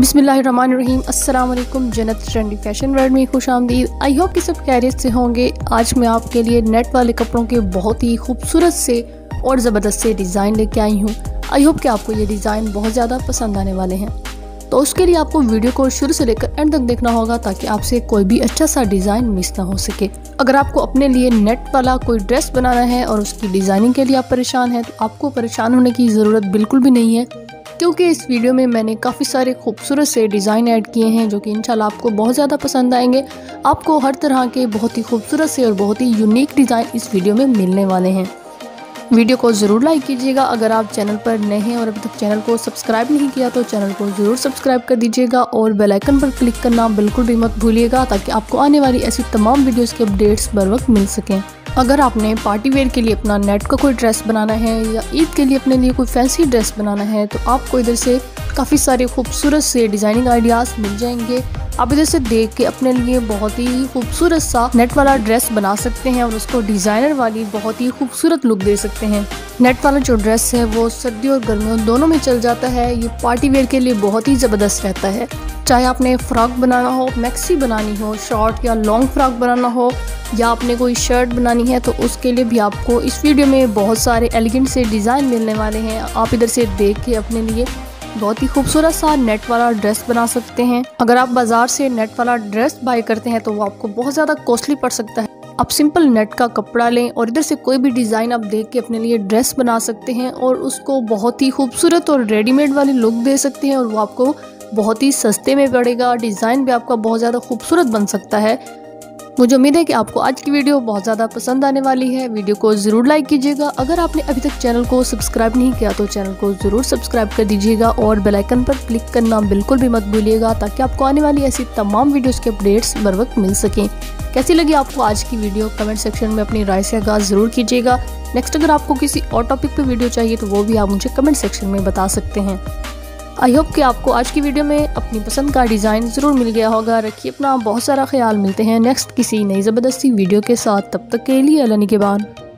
बिस्मिल्लाहिर्रहमानिर्रहीम। अस्सलाम वालेकुम। जन्नत ट्रेंडी फैशन वर्ल्ड में खुश आमदीद। आई होप कि सब खैरियत से होंगे। आज मैं आपके लिए नेट वाले कपड़ों के बहुत ही खूबसूरत से और ज़बरदस्त से डिज़ाइन लेके आई हूँ। आई होप कि आपको ये डिज़ाइन बहुत ज़्यादा पसंद आने वाले हैं। तो उसके लिए आपको वीडियो को शुरू से लेकर एंड तक देखना होगा ताकि आपसे कोई भी अच्छा सा डिज़ाइन मिस ना हो सके। अगर आपको अपने लिए नेट वाला कोई ड्रेस बनाना है और उसकी डिज़ाइनिंग के लिए आप परेशान हैं, तो आपको परेशान होने की ज़रूरत बिल्कुल भी नहीं है, क्योंकि इस वीडियो में मैंने काफ़ी सारे खूबसूरत से डिज़ाइन ऐड किए हैं जो कि इंशाल्लाह आपको बहुत ज़्यादा पसंद आएंगे। आपको हर तरह के बहुत ही खूबसूरत से और बहुत ही यूनिक डिज़ाइन इस वीडियो में मिलने वाले हैं। वीडियो को ज़रूर लाइक कीजिएगा। अगर आप चैनल पर नए हैं और अभी तक चैनल को सब्सक्राइब नहीं किया तो चैनल को ज़रूर सब्सक्राइब कर दीजिएगा और बेल आइकन पर क्लिक करना बिल्कुल भी मत भूलिएगा ताकि आपको आने वाली ऐसी तमाम वीडियोस के अपडेट्स बर वक्त मिल सकें। अगर आपने पार्टी वेयर के लिए अपना नेट का कोई ड्रेस बनाना है या ईद के लिए अपने लिए कोई फैंसी ड्रेस बनाना है तो आपको इधर से काफ़ी सारे खूबसूरत से डिज़ाइनिंग आइडियाज़ मिल जाएंगे। आप इधर से देख के अपने लिए बहुत ही खूबसूरत सा नेट वाला ड्रेस बना सकते हैं और उसको डिज़ाइनर वाली बहुत ही खूबसूरत लुक दे सकते हैं। नेट वाला जो ड्रेस है वो सर्दियों और गर्मियों दोनों में चल जाता है। ये पार्टी वेयर के लिए बहुत ही ज़बरदस्त रहता है। चाहे आपने फ्रॉक बनाना हो, मैक्सी बनानी हो, शॉर्ट या लॉन्ग फ्रॉक बनाना हो या आपने कोई शर्ट बनानी है तो उसके लिए भी आपको इस वीडियो में बहुत सारे एलिगेंट से डिज़ाइन मिलने वाले हैं। आप इधर से देख के अपने लिए बहुत ही खूबसूरत सा नेट वाला ड्रेस बना सकते हैं। अगर आप बाजार से नेट वाला ड्रेस बाय करते हैं तो वो आपको बहुत ज़्यादा कॉस्टली पड़ सकता है। आप सिंपल नेट का कपड़ा लें और इधर से कोई भी डिज़ाइन आप देख के अपने लिए ड्रेस बना सकते हैं और उसको बहुत ही खूबसूरत और रेडीमेड वाली लुक दे सकते हैं और वो आपको बहुत ही सस्ते में पड़ेगा। डिज़ाइन भी आपका बहुत ज़्यादा खूबसूरत बन सकता है। मुझे उम्मीद है कि आपको आज की वीडियो बहुत ज़्यादा पसंद आने वाली है। वीडियो को ज़रूर लाइक कीजिएगा। अगर आपने अभी तक चैनल को सब्सक्राइब नहीं किया तो चैनल को ज़रूर सब्सक्राइब कर दीजिएगा और बेल आइकन पर क्लिक करना बिल्कुल भी मत भूलिएगा ताकि आपको आने वाली ऐसी तमाम वीडियोस के अपडेट्स बर वक्त मिल सकें। कैसी लगी आपको आज की वीडियो कमेंट सेक्शन में अपनी राय से आगाज़ ज़रूर कीजिएगा। नेक्स्ट अगर आपको किसी और टॉपिक पर वीडियो चाहिए तो वो भी आप मुझे कमेंट सेक्शन में बता सकते हैं। आई होप कि आपको आज की वीडियो में अपनी पसंद का डिज़ाइन ज़रूर मिल गया होगा। रखिए अपना बहुत सारा ख्याल। मिलते हैं नेक्स्ट किसी नई ज़बरदस्ती वीडियो के साथ। तब तक के लिए अल्लाह निगहबान।